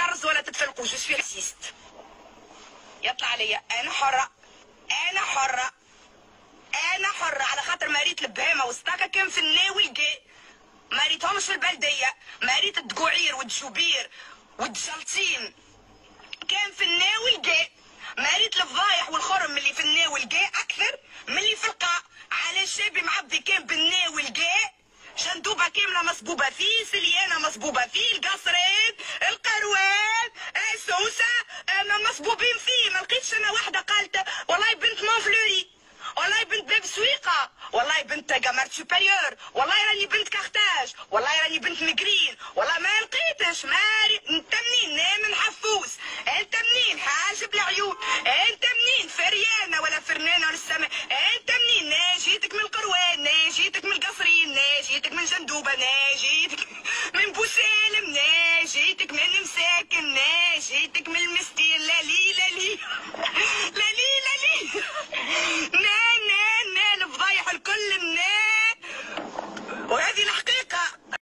تتكرز ولا تتفلقوا. جو سوي راسيست. يطلع عليا انا حره، انا حره، انا حره، على خاطر مريت البهيمه والسطاكه كان في الناوي الكاع، ما ريتهمش في البلديه، ما ريت الدقوعير والدجوبير والدجلطين كان في الناوي الكاع، ما ريت الفضايح والخرم اللي في الناوي الكاع اكثر من اللي في القاع. على شابي معبي كان بالناوي الكاع، جندوبه كامله مصبوبه فيه، سليانه مصبوبه فيه، القصرين، القروان، سوسه، انا مصبوبين فيه. ما لقيتش انا واحده قالت والله بنت مونفلوري، والله بنت باب سويقه، والله بنت قمر سوبيريور، والله راني بنت كارتاج، والله راني بنت مقرين، والله ما لقيتش. انت منين؟ من حفوس. انت منين؟ حاجب العيون. انت منين؟ فريانه ولا فرنانه للسماء. انت منين؟ ناجيتك من القروان، ناجيتك من القصرين، ناجيتك من جندوبه، ناجيتك من بوسالم، ناجيتك من مساكن، ناجيتك من المسكين. لا لي لا لي